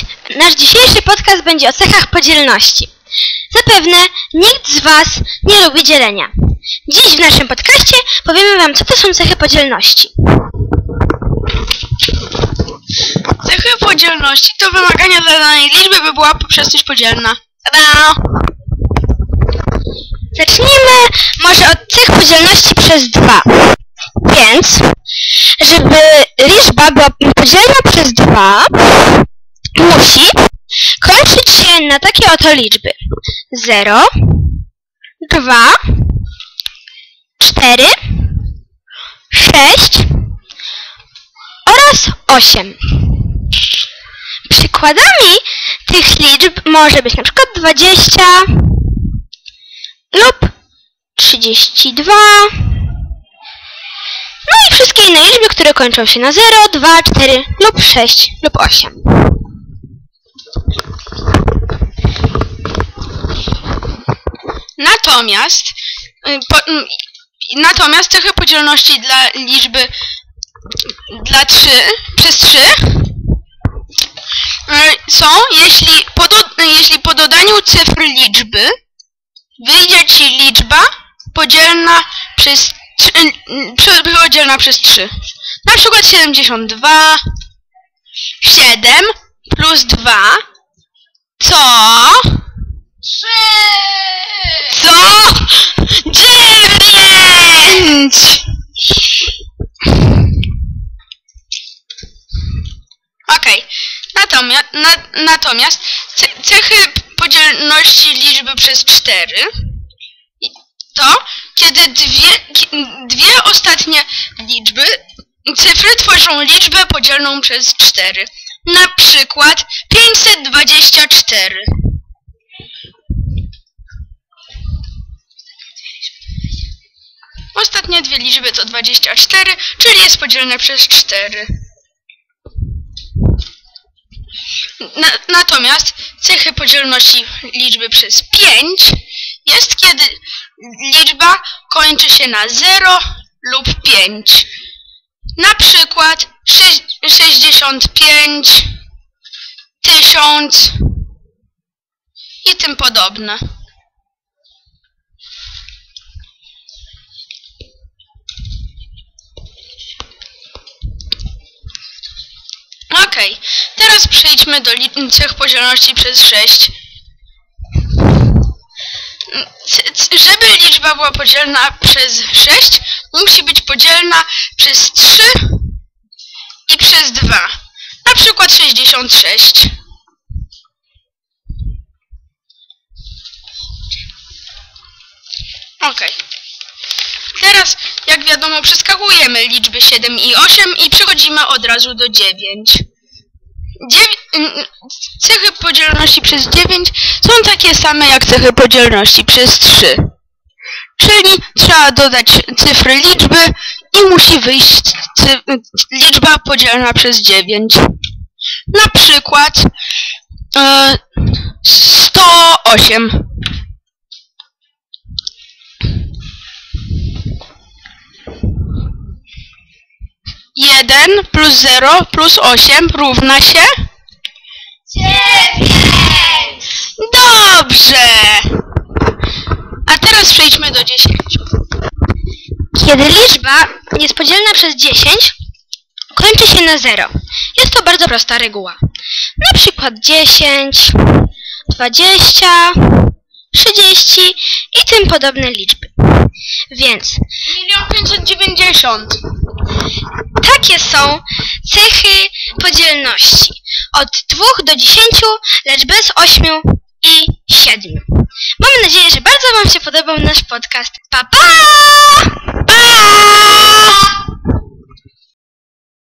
nasz dzisiejszy podcast będzie o cechach podzielności. Zapewne nikt z Was nie lubi dzielenia. Dziś w naszym podcaście powiemy Wam, co to są cechy podzielności. Cechy podzielności to wymagania dla danej liczby, by była przez coś podzielna. Tada! Zacznijmy może od cech podzielności przez 2. Więc, żeby liczba była podzielna przez 2, musi kończyć się na takie oto liczby: 0, 2, 4, 6 oraz 8. Przykładami tych liczb może być na przykład 20 lub 32. No i wszystkie inne liczby, które kończą się na 0, 2, 4 lub 6 lub 8. Natomiast cechy podzielności dla liczby przez 3 są, jeśli po dodaniu cyfr liczby wyjdzie Ci liczba podzielna przez 3. Na przykład 72, 7 plus 2, co? 3! Co? 9! Okej. Natomiast cechy podzielności liczby przez 4 to, kiedy dwie ostatnie cyfry tworzą liczbę podzielną przez 4. Na przykład 524. Ostatnie dwie liczby to 24, czyli jest podzielne przez 4. Natomiast cechy podzielności liczby przez 5 jest, kiedy liczba kończy się na 0 lub 5. Na przykład 65, 1000 i tym podobne. Okej, teraz przejdźmy do cech podzielności przez 6. Żeby liczba była podzielna przez 6, musi być podzielna przez 3 i przez 2. Na przykład 66. Okej. Teraz, jak wiadomo, przeskakujemy liczby 7 i 8 i przechodzimy od razu do 9. Cechy podzielności przez 9 są takie same jak cechy podzielności przez 3. Czyli trzeba dodać cyfry liczby i musi wyjść liczba podzielna przez 9. Na przykład 108. Jeden plus 0 plus 8 równa się 9! Dobrze! A teraz przejdźmy do 10. Kiedy liczba jest podzielna przez 10, kończy się na 0. Jest to bardzo prosta reguła. Na przykład 10, 20, 30 i tym podobne liczby. Więc 1 590. takie są cechy podzielności. Od 2 do 10, lecz bez 8 i 7. Mam nadzieję, że bardzo Wam się podobał nasz podcast. Pa, pa! Pa!